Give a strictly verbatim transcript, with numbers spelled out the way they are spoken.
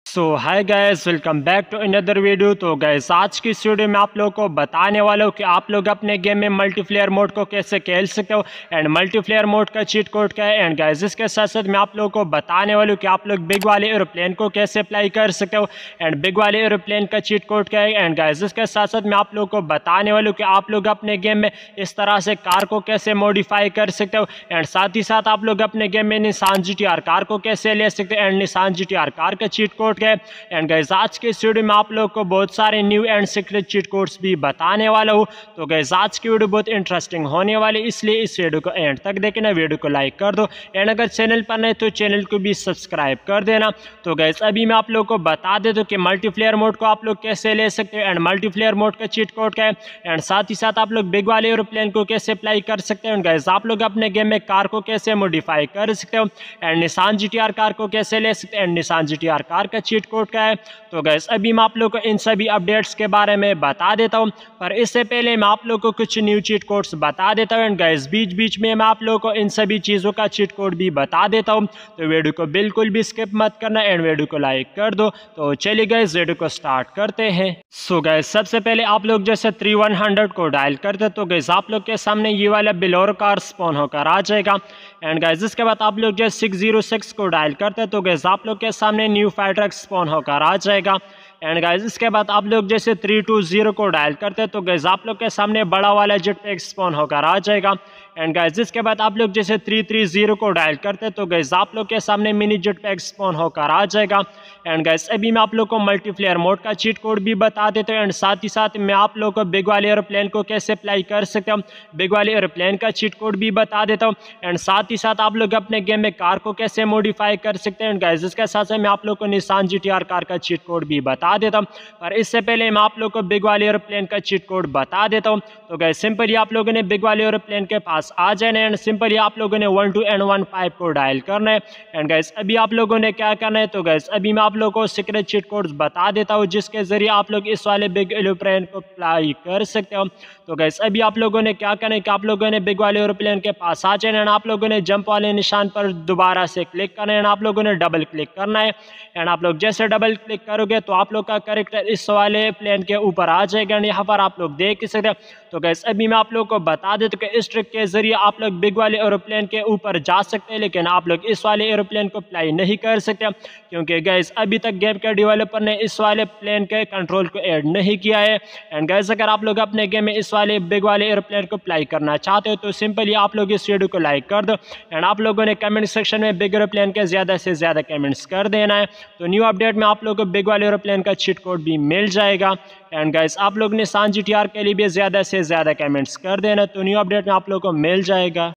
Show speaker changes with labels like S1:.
S1: So hi guys, welcome back to another video. तो guys, आज की इस वीडियो में आप लोगों को बताने वाला हूँ कि आप लोग अपने गेम में मल्टीप्लेयर मोड को कैसे खेल सकते हो एंड मल्टीप्लेयर मोड का चीट कोड क्या है। एंड गाइस, इसके साथ साथ मैं आप लोगों को बताने वाला हूँ कि आप लोग बिग वाले एरोप्लेन को कैसे अप्लाई कर सकते हो एंड बिग वाले एरोप्लेन का चीट कोड क्या है। एंड गाइस, इसके साथ साथ मैं आप लोगों को बताने वाला हूँ कि आप लोग अपने गेम में इस तरह से कार को कैसे मॉडिफाई कर सकते हो एंड साथ ही साथ आप लोग अपने गेम में Nissan G T R car को कैसे ले सकते हो and Nissan G T R car का चीट कोड है। एंड गाइस, आज के इस वीडियो में आप लोगों को बहुत सारे new and secret cheat codes भी बताने वाला हूँ। तो गाइस, आज की वीडियो बहुत इंटरेस्टिंग होने वाली, इसलिए इस वीडियो को एंड तक देखना, वीडियो को लाइक कर दो एंड अगर चैनल पर नहीं तो चैनल को भी सब्सक्राइब कर देना। तो गाइस, अभी मैं आप लोगों को बता देता हूँ कि मल्टीप्लेयर मोड को आप लोग कैसे ले सकते हो एंड मल्टीप्लेयर मोड का चीट कोड क्या है एंड साथ ही साथ आप लोग बिग वाले एरोप्लेन को कैसे अप्लाई कर सकते हो। गाइस, आप लोग अपने गेम में कार को कैसे मॉडिफाई कर सकते हो and Nissan G T R car को कैसे ले सकते हो and Nissan G T R car का चीट कोड क्या है। तो गाइस, अभी मैं आप लोग को इन सभी अपडेट्स के बारे में बता देता हूं, पर इससे पहले मैं आप लोग को कुछ न्यू चीट कोड्स बता देता हूं। एंड गाइस, बीच बीच में मैं आप लोग को इन सभी चीज़ों का चीट कोड भी बता देता हूं, तो वीडियो को बिल्कुल भी स्किप मत करना एंड वीडियो को लाइक कर दो। तो चलिए गाइस, वीडियो को स्टार्ट करते हैं। सो गाइस, सबसे पहले आप लोग जैसे थ्री वन हंड्रेड को डायल करते तो गाइस आप लोग के सामने ये वाला बिलोर कार स्पॉन होकर आ जाएगा। एंड गाइस, इसके बाद आप लोग जैसे सिक्स जीरो सिक्स को डायल करते तो गाइस आप लोग के सामने न्यू फायर ट्रक स्पॉन होकर आ जाएगा। एंड गाइस, इसके बाद आप लोग जैसे थ्री टू जीरो को डायल करते हैं तो गाइस आप लोग के सामने बड़ा वाला जेट पैक स्पॉन होकर आ जाएगा। एंड गाइस, इसके बाद आप लोग जैसे थ्री थ्री जीरो को डायल करते हैं तो गाइस आप लोग के सामने मिनी जेट पैक स्पॉन होकर आ जाएगा। एंड गाइस, अभी मैं आप लोग को मल्टीप्लेयर मोड का चीट कोड भी बता देता हूँ एंड साथ ही साथ मैं आप लोग को बिग वाले एरोप्लेन को कैसे अप्लाई कर सकते हो, बिग वाले एरोप्लेन का चीट कोड भी बता देता हूँ एंड साथ ही साथ आप लोग अपने गेम में कार को कैसे मॉडिफाई कर सकते हैं। एंड गाइस, इसके साथ साथ मैं आप लोग को Nissan G T R car का चीट कोड भी बता देता हूँ, पर इससे पहले मैं आप लोग को बिग वाले एरोप्लेन का चीट कोड बता देता हूँ। तो गाइस, सिंपली आप लोगों ने बिग वाले एरोप्लेन के पास आ जाना है एंड सिंपली आप लोगों ने one two and one five को डायल करना है। एंड गाइस, अभी आप लोगों ने क्या करना है, तो गाइस अभी मैं आप लोगों को सीक्रेट चीट कोड्स बता देता हूँ जिसके जरिए आप लोग इस वाले बिग एरोप्लेन को अप्लाई कर सकते हो। तो गाइस, अभी आप लोगों ने क्या करना है कि आप लोगों ने बिग वाले एरोप्लेन के पास आ जाना है एंड आप लोगों ने जंप वाले निशान पर दोबारा से क्लिक करना है एंड आप लोगों ने डबल क्लिक करना है। एंड आप लोग जैसे डबल क्लिक करोगे तो आप लोग का कैरेक्टर इस वाले प्लेन के ऊपर आ जाएगा एंड यहाँ पर आप लोग देख सकते हैं। तो गाइस, अभी मैं आप लोग को बता देता हूँ कि इस ट्रिक के जरिए आप लोग बिग वाले एरोप्लेन के ऊपर जा सकते हैं, लेकिन आप लोग इस वाले एरोप्लेन को अप्लाई नहीं कर सकते क्योंकि गाइस अभी तक गेम के डेवलपर ने इस वाले प्लेन के कंट्रोल को ऐड नहीं किया है। एंड गाइस, अगर आप लोग अपने गेम में इस वाले बिग वाले एरोप्लेन को अप्लाई करना चाहते हो तो सिंपली आप लोग इस वीडियो को लाइक कर दो एंड आप लोगों ने कमेंट सेक्शन में बिग एरोप्लेन के ज़्यादा से ज़्यादा कमेंट्स कर देना है। तो न्यू अपडेट में आप लोगों को बिग वाले एरोप्लेन का चीट कोड भी मिल जाएगा। एंड गाइस, आप लोग निसान जी टी आर के लिए भी ज़्यादा से ज़्यादा कमेंट्स कर देना, तो न्यू अपडेट में आप लोगों को मिल जाएगा।